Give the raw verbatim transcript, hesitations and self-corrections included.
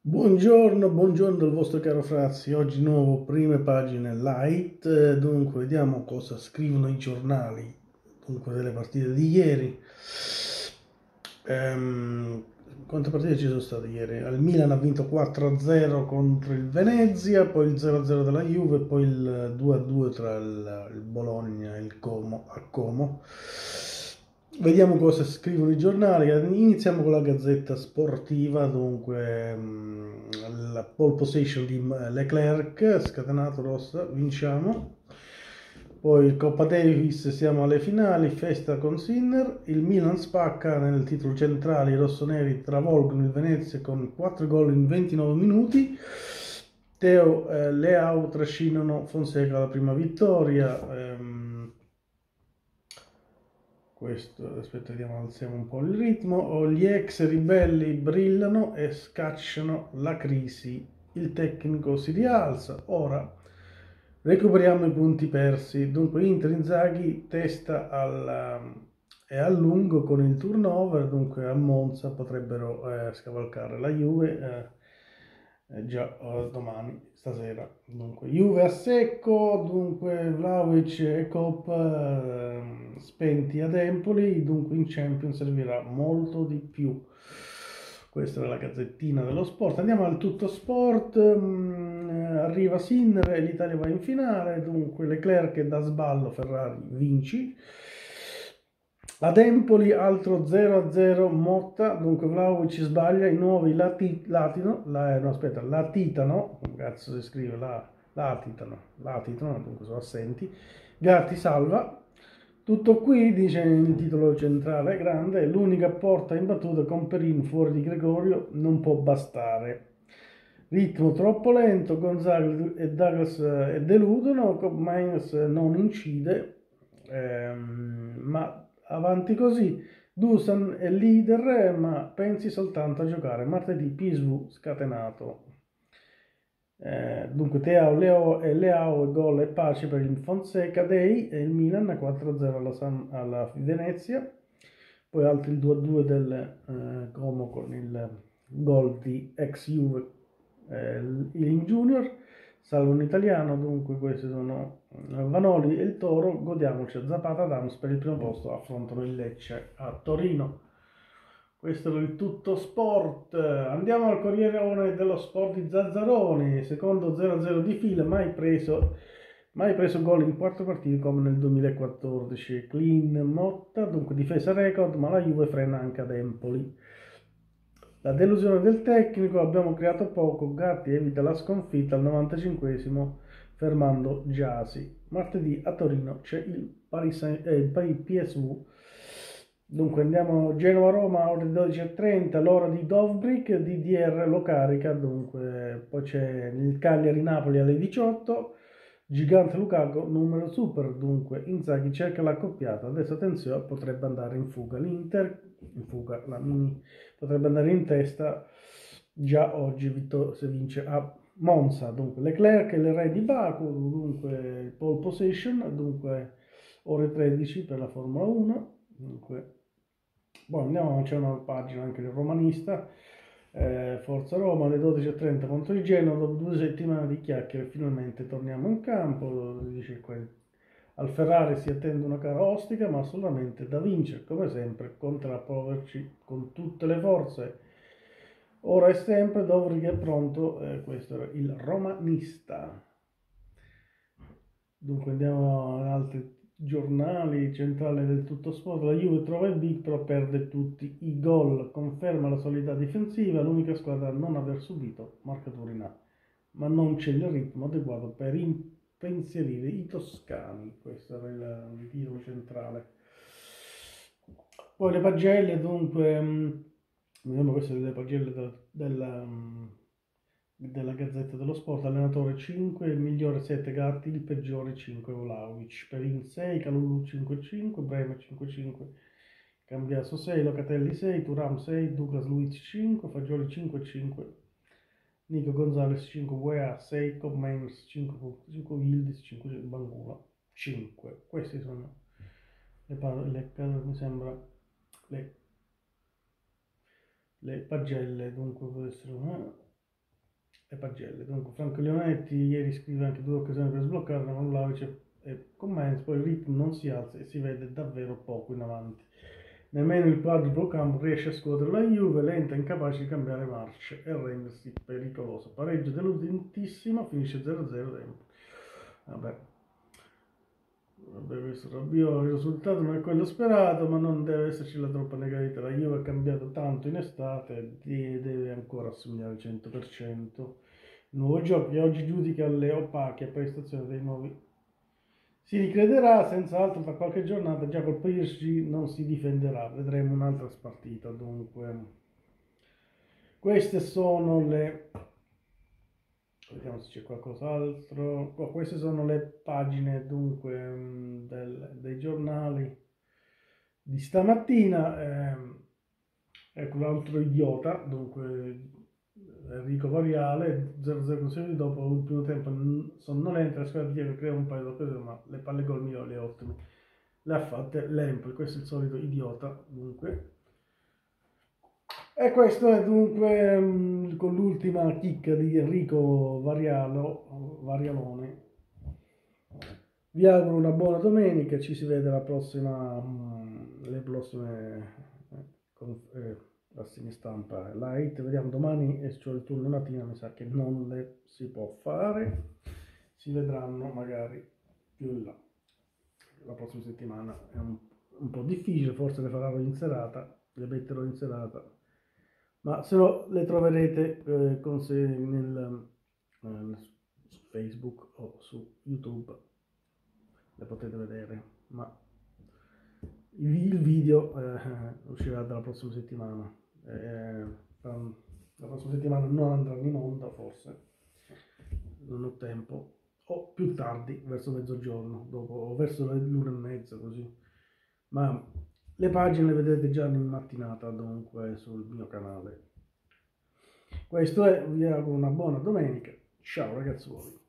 Buongiorno, buongiorno dal vostro caro Frazzi. Oggi nuovo prime pagine light. Eh, Dunque, vediamo cosa scrivono i giornali. Dunque, delle partite di ieri. Ehm, Quante partite ci sono state ieri? Il Milan ha vinto quattro a zero contro il Venezia, poi il zero a zero della Juve, poi il due a due tra il, il Bologna e il Como a Como. Vediamo cosa scrivono i giornali. Iniziamo con la Gazzetta Sportiva. Dunque, mh, la pole position di Leclerc, scatenato rossa, vinciamo. Poi il Coppa Davis, siamo alle finali, festa con Sinner. Il Milan spacca nel titolo centrale, i rossoneri travolgono il Venezia con quattro gol in ventinove minuti. Teo eh, Leao trascinano Fonseca alla prima vittoria. Ehm, questo, aspetta, vediamo, alziamo un po' il ritmo. Gli ex ribelli brillano e scacciano la crisi. Il tecnico si rialza. Ora recuperiamo i punti persi. Dunque Inter Inzaghi testa al, e a lungo con il turnover. Dunque a Monza potrebbero eh, scavalcare la Juve. Eh, eh, già eh, domani, stasera. Dunque, Juve a secco, dunque Vlahovic e Kopp eh, spenti ad Empoli, dunque in Champions servirà molto di più. Questa è la gazzettina dello sport. Andiamo al tutto sport. Mm, arriva Sinner e l'Italia va in finale. Dunque Leclerc da sballo, Ferrari vinci. Ad Empoli altro zero a zero Motta, dunque Vlahovic sbaglia, i nuovi lati, latino, la, no, aspetta, latitano, come cazzo si scrive, la, latitano, latitano, dunque sono assenti, Gatti salva, tutto qui, dice il titolo centrale grande, l'unica porta imbattuta con Perin fuori di Gregorio non può bastare. Ritmo troppo lento, Gonzaga e Douglas eh, deludono, Mainz non incide, ehm, ma avanti così. Dusan è leader, ma pensi soltanto a giocare. Martedì P S V scatenato. Eh, dunque Teao, Leo e Leao, gol e pace per il Fonseca Day e il Milan quattro a zero alla, San, alla Venezia. Poi altri due a due del eh, Como con il gol di ex Juve eh, Ealing Junior. Salvo un italiano, dunque questi sono Vanoli e il Toro. Godiamoci a Zapata Adams per il primo posto, affrontano il Lecce a Torino. Questo è il tutto sport. Andiamo al Corriere dello Sport di Zazzaroni, secondo zero a zero di fila, mai preso, mai preso gol in quattro partite come nel duemilaquattordici. Clean Motta, dunque difesa record, ma la Juve frena anche ad Empoli. La delusione del tecnico, abbiamo creato poco, Gatti evita la sconfitta al novantacinquesimo fermando Giasi. Martedì a Torino c'è il, Paris, eh, il P S V. Dunque andiamo Genova-Roma ore dodici e trenta, l'ora di Dovbrick, D D R lo carica, dunque poi c'è il Cagliari-Napoli alle diciotto, Gigante Lukaku numero super, dunque Inzaghi cerca l'accoppiata, adesso attenzione, potrebbe andare in fuga l'Inter, in fuga la mini, potrebbe andare in testa già oggi Vittor, se vince a Monza, dunque Leclerc è il re di Baku, dunque pole position, dunque ore tredici per la Formula uno, dunque boh, andiamo, c'è una pagina anche del romanista, eh, Forza Roma alle dodici e trenta contro il Genoa, dopo due settimane di chiacchiere finalmente torniamo in campo, dice quel. Al Ferrari si attende una gara ostica ma solamente da vincere, come sempre contrappoverci con tutte le forze. Ora è sempre Dovri che è pronto, eh, questo era il romanista. Dunque andiamo ad altri giornali, centrale del tutto sport, la Juve trova il big però perde tutti i gol, conferma la solidità difensiva, l'unica squadra a non aver subito marcature in A, ma non c'è il ritmo adeguato per impensierire i toscani, questo era il, il titolo centrale. Poi le pagelle, dunque, mh, vediamo queste le pagelle del, del, um, della Gazzetta dello Sport, allenatore cinque, il migliore sette Gatti, il peggiore cinque Vlahovic, Perin sei, Calulu cinque cinque, Bremer cinque cinque, Cambiaso sei, Locatelli sei, Turam sei, Douglas Luiz cinque, Fagioli cinque cinque, Nico Gonzalez cinque, Weah sei, Commens cinque cinque, Yildiz cinque, Bangula cinque. Queste sono le, le, mi sembra le, le pagelle, dunque può essere una e pagelle. Dunque Franco Leonetti ieri scrive anche due occasioni per sbloccare, ma Vlahovic e commenti, poi il ritmo non si alza e si vede davvero poco in avanti. Nemmeno il quadruplo campo riesce a scuotere la Juve, lenta, incapace di cambiare marce e rendersi pericolosa. Pareggio deludentissimo, finisce zero a zero tempo. Vabbè. Vabbè, questo Rabiot, il risultato non è quello sperato, ma non deve esserci la troppa negatività. La Juve ha cambiato tanto in estate e deve ancora assomigliare al cento per cento. Il nuovo gioco che oggi giudica le opache prestazioni dei nuovi. Si ricrederà senz'altro tra qualche giornata, già col P S G non si difenderà, vedremo un'altra spartita. Dunque, queste sono le... Vediamo se c'è qualcos'altro. Oh, queste sono le pagine dunque del, dei giornali di stamattina. Eh, ecco l'altro idiota, dunque Enrico Variale, zero zero così dopo il primo tempo sonnolenta, la squadra di crea un paio di occasioni, ma le palle gol migliori, le ottime, le ha fatte l'Empoli. Questo è il solito idiota, dunque. E questo è dunque um, con l'ultima chicca di Enrico Varialo, Varialone. Vi auguro una buona domenica, ci si vede la prossima, um, le prossime eh, con, eh, rassegna stampa light. Vediamo domani, e cioè il turno mattina, mi sa che non le si può fare, si vedranno magari più in là. La prossima settimana è un, un po' difficile, forse le farò in serata, le metterò in serata. Ma se no le troverete eh, con sé nel, eh, su Facebook o su YouTube, le potete vedere, ma il video eh, uscirà dalla prossima settimana. Eh, la prossima settimana non andrà in onda, forse, non ho tempo, o più tardi, verso mezzogiorno, dopo, o verso le l'una e mezza, così. Ma le pagine le vedete già in mattinata, dunque, sul mio canale. Questo è, vi auguro una buona domenica. Ciao ragazzuoli.